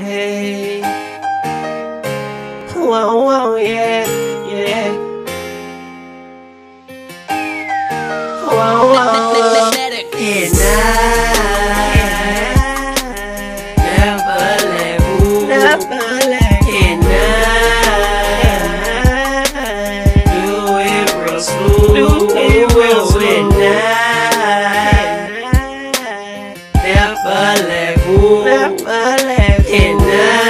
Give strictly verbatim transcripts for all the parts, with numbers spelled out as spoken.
Hey. Whoa, whoa, yeah, yeah. Whoa, whoa, and I never let move, never let, and I do it real smooth, do it real smooth, and I never let move, never let, and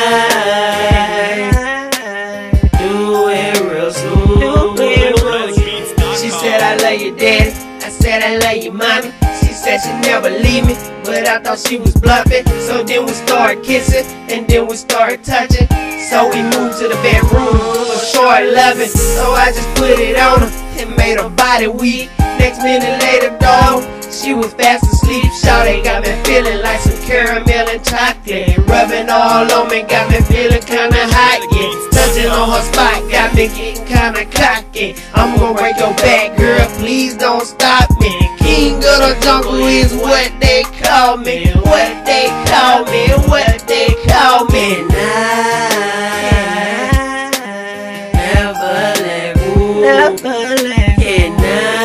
I do it real smooth, do it real smooth. She said I love you, daddy. I said I love you, mommy. She said she never leave me, but I thought she was bluffing. So then we started kissing, and then we started touching. So we moved to the bedroom, for short loving. So I just put it on her and made her body weak. Next minute later, dog, she was fast asleep. Shawty got me feeling like some caramel and chocolate. Rubbing all on me, got me feeling kinda hot, yeah. Touching on her spot, got me getting kinda cocky. I'm gonna break your back, girl, please don't stop me. King of the jungle is what they call me. What they call me, what they call me. And I never let move, never let, and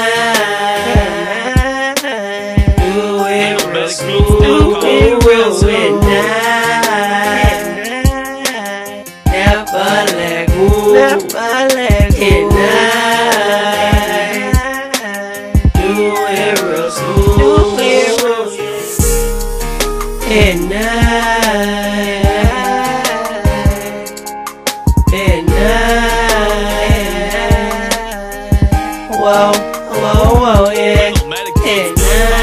I do it real smooth, do it real smooth, and I never let move, never let, and I do it real smooth, do it real smooth, and I, and I, whoa, whoa, whoa, yeah, and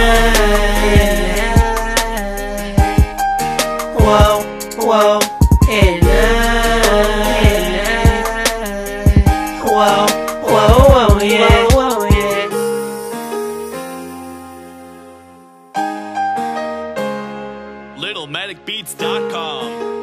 I, whoa, whoa, and I, whoa, whoa, whoa, yeah, whoa, yeah. Little Medic Beats dot com